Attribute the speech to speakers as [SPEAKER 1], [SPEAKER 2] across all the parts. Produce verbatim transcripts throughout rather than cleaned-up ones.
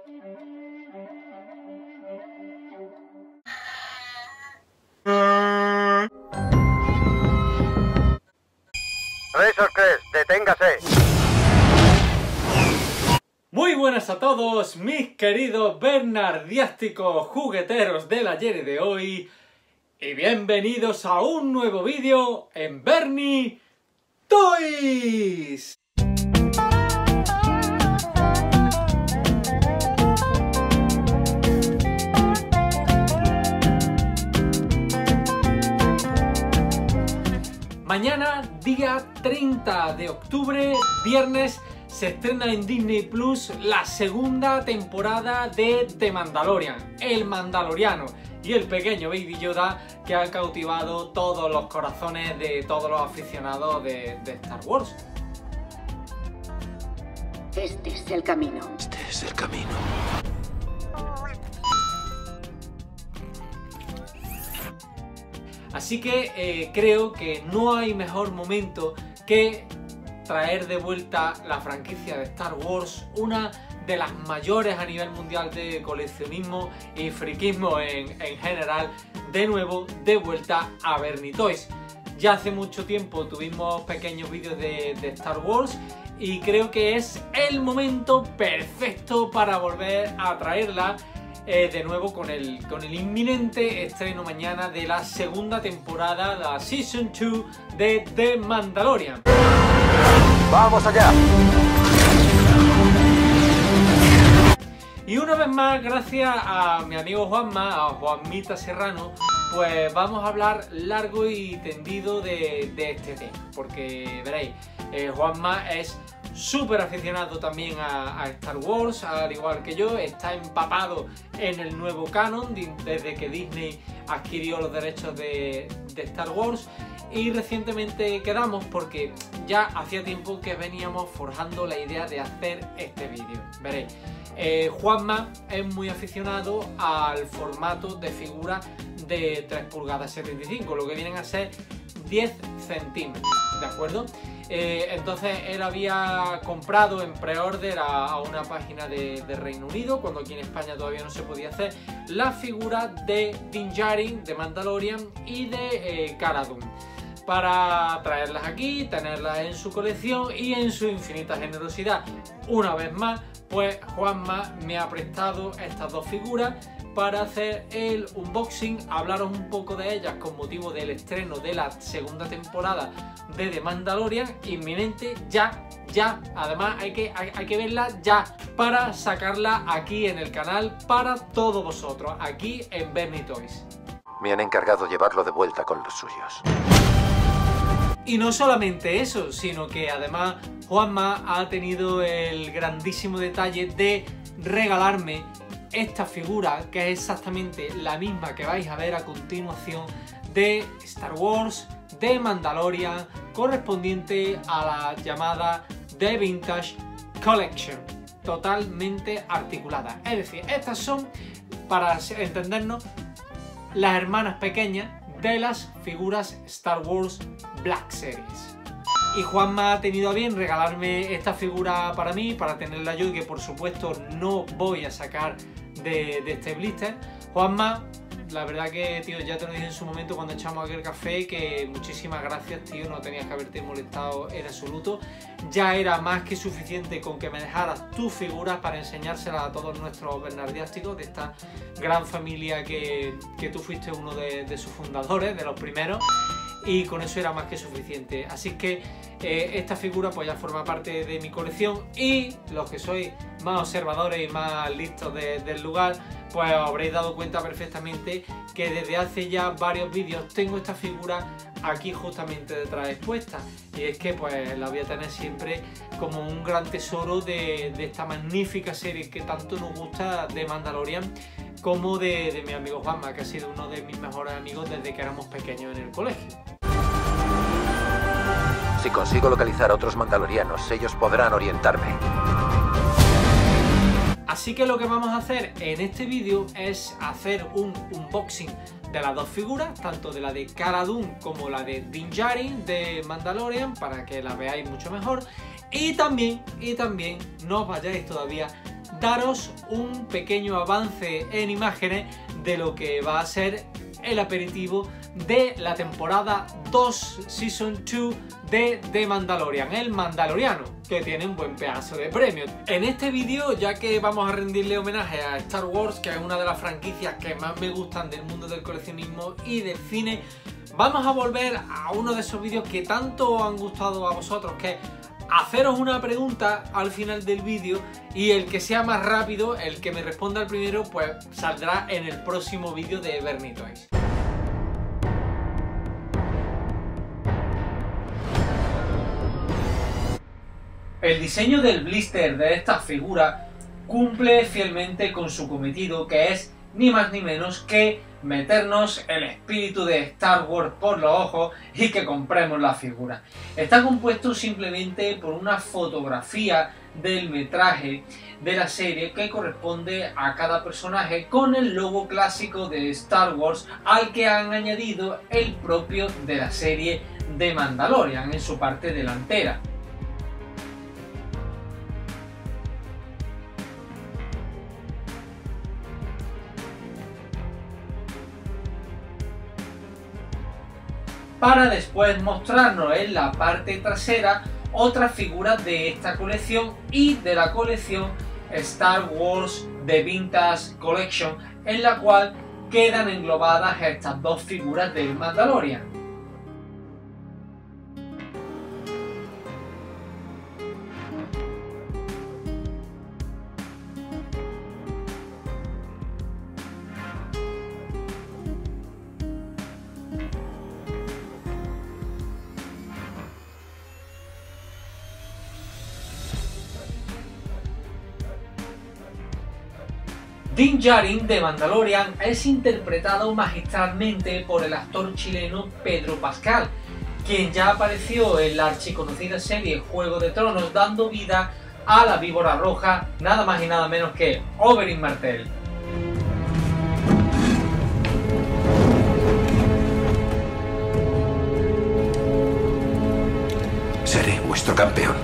[SPEAKER 1] Razor Crest, deténgase.
[SPEAKER 2] Muy buenas a todos, mis queridos bernardiásticos jugueteros del ayer y de hoy, y bienvenidos a un nuevo vídeo en Bernie Toys. Mañana, día treinta de octubre, viernes, se estrena en Disney Plus la segunda temporada de The Mandalorian, El Mandaloriano, y el pequeño Baby Yoda que ha cautivado todos los corazones de todos los aficionados de, de Star Wars.
[SPEAKER 3] Este es el camino.
[SPEAKER 4] Este es el camino.
[SPEAKER 2] Así que eh, creo que no hay mejor momento que traer de vuelta la franquicia de Star Wars, una de las mayores a nivel mundial de coleccionismo y friquismo en, en general, de nuevo de vuelta a Bernie Toys. Ya hace mucho tiempo tuvimos pequeños vídeos de, de Star Wars y creo que es el momento perfecto para volver a traerla eh, de nuevo con el, con el inminente estreno mañana de la segunda temporada, la Season dos de The Mandalorian.
[SPEAKER 1] ¡Vamos allá!
[SPEAKER 2] Y una vez más, gracias a mi amigo Juanma, a Juanmita Serrano, pues vamos a hablar largo y tendido de, de este tema. Porque veréis, eh, Juanma es súper aficionado también a, a Star Wars, al igual que yo, está empapado en el nuevo canon desde que Disney adquirió los derechos de, de Star Wars. Y recientemente quedamos porque ya hacía tiempo que veníamos forjando la idea de hacer este vídeo. Veréis, eh, Juanma es muy aficionado al formato de figura de tres pulgadas setenta y cinco, lo que vienen a ser diez centímetros, ¿de acuerdo? Eh, entonces él había comprado en pre-order a, a una página de, de Reino Unido, cuando aquí en España todavía no se podía hacer, la figura de Din Djarin, de Mandalorian y de eh, Cara Dune, para traerlas aquí, tenerlas en su colección y en su infinita generosidad. Una vez más, pues Juanma me ha prestado estas dos figuras para hacer el unboxing, hablaros un poco de ellas con motivo del estreno de la segunda temporada de The Mandalorian, inminente, ya, ya, además hay que, hay, hay que verla ya, para sacarla aquí en el canal para todos vosotros, aquí en Bernie Toys.
[SPEAKER 4] Me han encargado llevarlo de vuelta con los suyos.
[SPEAKER 2] Y no solamente eso, sino que además Juanma ha tenido el grandísimo detalle de regalarme esta figura, que es exactamente la misma que vais a ver a continuación, de Star Wars, de Mandalorian, correspondiente a la llamada The Vintage Collection, totalmente articulada. Es decir, estas son, para entendernos, las hermanas pequeñas de las figuras Star Wars Black Series. Y Juanma ha tenido a bien regalarme esta figura para mí, para tenerla yo, y que por supuesto no voy a sacar de, de este blister. Juanma, la verdad que, tío, ya te lo dije en su momento cuando echamos aquel café, que muchísimas gracias, tío, no tenías que haberte molestado en absoluto. Ya era más que suficiente con que me dejaras tus figuras para enseñárselas a todos nuestros bernardiásticos de esta gran familia que, que tú fuiste uno de, de sus fundadores, de los primeros. Y con eso era más que suficiente. Así que eh, esta figura pues ya forma parte de mi colección, y los que sois más observadores y más listos de, del lugar, pues os habréis dado cuenta perfectamente que desde hace ya varios vídeos tengo esta figura aquí justamente detrás expuesta. Y es que pues la voy a tener siempre como un gran tesoro de, de esta magnífica serie que tanto nos gusta, de Mandalorian, como de, de mi amigo Juanma, que ha sido uno de mis mejores amigos desde que éramos pequeños en el colegio.
[SPEAKER 4] Si consigo localizar a otros mandalorianos, ellos podrán orientarme.
[SPEAKER 2] Así que lo que vamos a hacer en este vídeo es hacer un unboxing de las dos figuras, tanto de la de Cara Dune como la de Din Djarin de Mandalorian, para que la veáis mucho mejor. Y también, y también, no os vayáis todavía, daros un pequeño avance en imágenes de lo que va a ser el aperitivo de la temporada dos, Season dos de The Mandalorian, el Mandaloriano, que tiene un buen pedazo de premio. En este vídeo, ya que vamos a rendirle homenaje a Star Wars, que es una de las franquicias que más me gustan del mundo del coleccionismo y del cine, vamos a volver a uno de esos vídeos que tanto os han gustado a vosotros, que es haceros una pregunta al final del vídeo, y el que sea más rápido, el que me responda el primero, pues saldrá en el próximo vídeo de Bernie Toys. El diseño del blister de esta figura cumple fielmente con su cometido, que es ni más ni menos que meternos el espíritu de Star Wars por los ojos y que compremos la figura. Está compuesto simplemente por una fotografía del metraje de la serie que corresponde a cada personaje, con el logo clásico de Star Wars al que han añadido el propio de la serie de Mandalorian en su parte delantera. Para después mostrarnos en la parte trasera otras figuras de esta colección y de la colección Star Wars The Vintage Collection, en la cual quedan englobadas estas dos figuras del Mandalorian. Din Djarin de Mandalorian es interpretado magistralmente por el actor chileno Pedro Pascal, quien ya apareció en la archiconocida serie Juego de Tronos, dando vida a la víbora roja, nada más y nada menos que Oberyn Martell.
[SPEAKER 4] Seré vuestro campeón.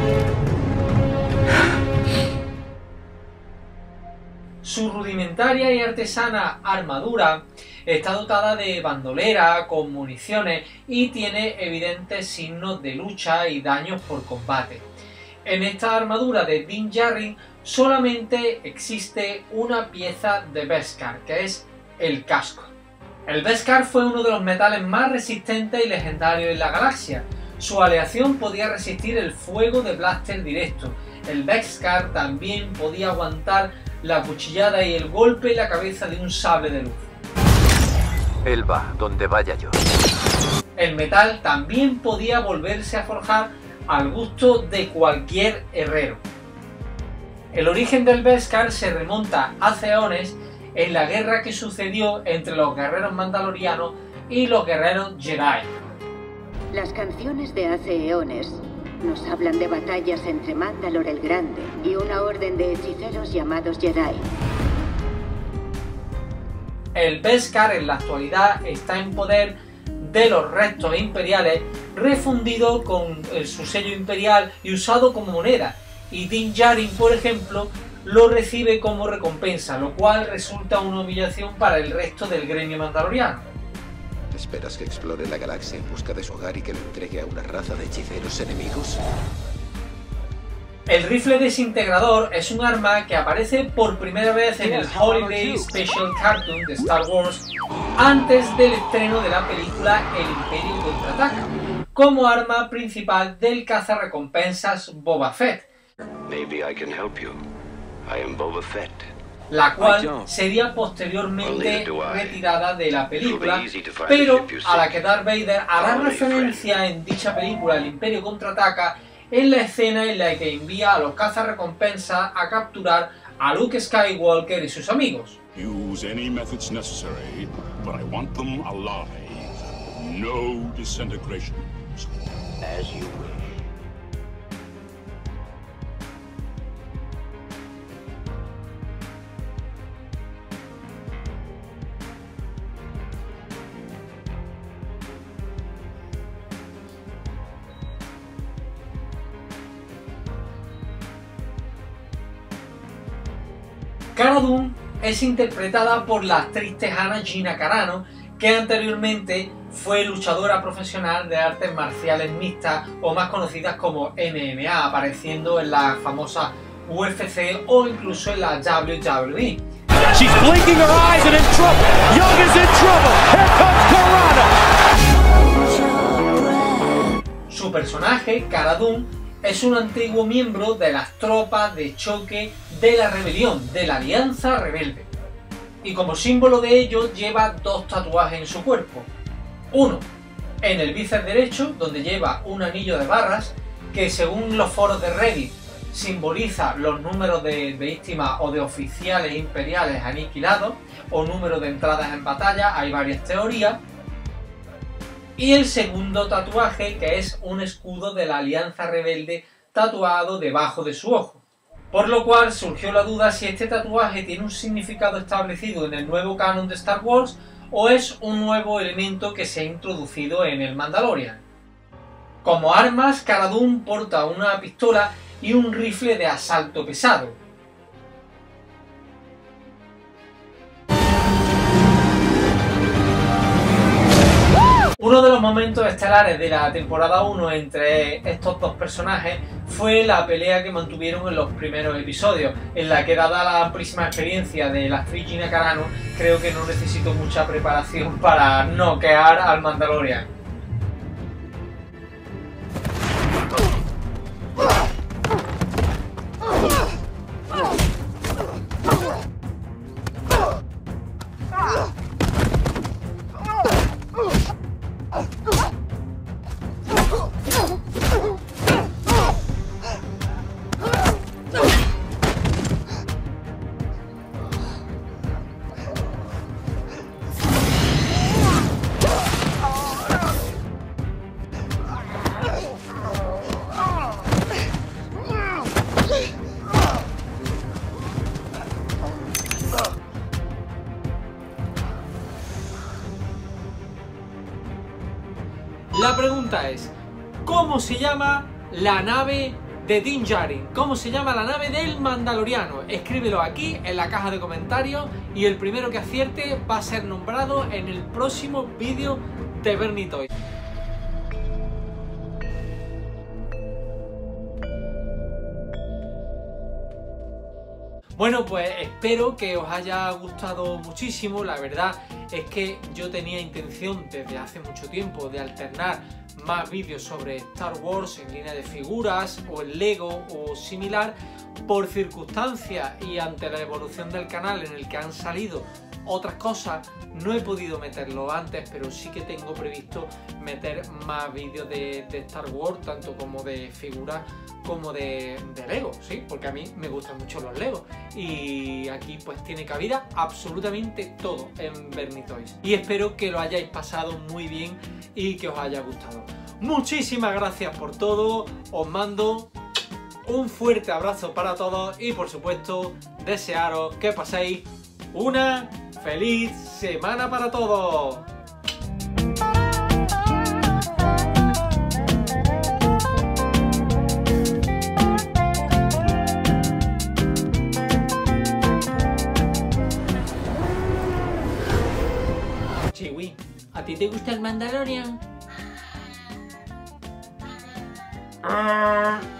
[SPEAKER 2] Su rudimentaria y artesana armadura está dotada de bandolera con municiones y tiene evidentes signos de lucha y daños por combate. En esta armadura de Din Djarin solamente existe una pieza de Beskar, que es el casco. El Beskar fue uno de los metales más resistentes y legendarios en la galaxia. Su aleación podía resistir el fuego de blaster directo. El Beskar también podía aguantar la cuchillada y el golpe en la cabeza de un sable de luz.
[SPEAKER 4] Él va donde vaya yo.
[SPEAKER 2] El metal también podía volverse a forjar al gusto de cualquier herrero. El origen del Beskar se remonta hace eones en la guerra que sucedió entre los guerreros mandalorianos y los guerreros Jedi.
[SPEAKER 3] Las canciones de hace eones nos hablan de batallas entre Mandalor el Grande y una orden de hechiceros llamados Jedi.
[SPEAKER 2] El Beskar en la actualidad está en poder de los restos imperiales, refundido con su sello imperial y usado como moneda, y Din Djarin, por ejemplo, lo recibe como recompensa, lo cual resulta una humillación para el resto del gremio mandaloriano.
[SPEAKER 5] ¿Esperas que explore la galaxia en busca de su hogar y que lo entregue a una raza de hechiceros enemigos?
[SPEAKER 2] El rifle desintegrador es un arma que aparece por primera vez en el Holiday Special Cartoon de Star Wars antes del estreno de la película El Imperio Contraataca, como arma principal del cazarrecompensas Boba Fett.
[SPEAKER 6] Maybe I can help you. I am Boba Fett.
[SPEAKER 2] La cual sería posteriormente retirada de la película, pero a la que Darth Vader hará referencia en dicha película El Imperio Contraataca en la escena en la que envía a los cazarrecompensas a capturar a Luke Skywalker y sus amigos.
[SPEAKER 7] Use any methods necessary, but I want them alive. No disintegrations.
[SPEAKER 6] As you wish.
[SPEAKER 2] Cara Dune es interpretada por la actriz tejana Gina Carano, que anteriormente fue luchadora profesional de artes marciales mixtas o más conocidas como M M A, apareciendo en la famosa U F C o incluso en la W W E.
[SPEAKER 8] She's blinking her eyes and in trouble. Young is in trouble. Here comes Karana.
[SPEAKER 2] Su personaje, Cara Dune, es un antiguo miembro de las tropas de choque de la rebelión, de la Alianza Rebelde. Y como símbolo de ello lleva dos tatuajes en su cuerpo. Uno en el bíceps derecho, donde lleva un anillo de barras que, según los foros de Reddit, simboliza los números de víctimas o de oficiales imperiales aniquilados o números de entradas en batalla. Hay varias teorías. Y el segundo tatuaje, que es un escudo de la Alianza Rebelde tatuado debajo de su ojo. Por lo cual surgió la duda si este tatuaje tiene un significado establecido en el nuevo canon de Star Wars o es un nuevo elemento que se ha introducido en el Mandalorian. Como armas, Cara Dune porta una pistola y un rifle de asalto pesado. Uno de los momentos estelares de la temporada uno entre estos dos personajes fue la pelea que mantuvieron en los primeros episodios, en la que, dada la amplísima experiencia de la actriz Gina Carano, creo que no necesito mucha preparación para noquear al Mandalorian. La pregunta es, ¿cómo se llama la nave de Din Djarin? ¿Cómo se llama la nave del Mandaloriano? Escríbelo aquí en la caja de comentarios y el primero que acierte va a ser nombrado en el próximo vídeo de Bernie Toys. Bueno, pues espero que os haya gustado muchísimo. La verdad es que yo tenía intención desde hace mucho tiempo de alternar más vídeos sobre Star Wars en línea de figuras o en Lego o similar. Por circunstancias y ante la evolución del canal en el que han salido otras cosas, no he podido meterlo antes, pero sí que tengo previsto meter más vídeos de, de Star Wars, tanto como de figuras como de, de Lego, ¿sí? Porque a mí me gustan mucho los Legos y aquí pues tiene cabida absolutamente todo en Bernie Toys. Y espero que lo hayáis pasado muy bien y que os haya gustado. Muchísimas gracias por todo, os mando un fuerte abrazo para todos y por supuesto desearos que paséis una feliz semana para todos. Chiwi, ¿a ti te gusta el Mandalorian? Ah.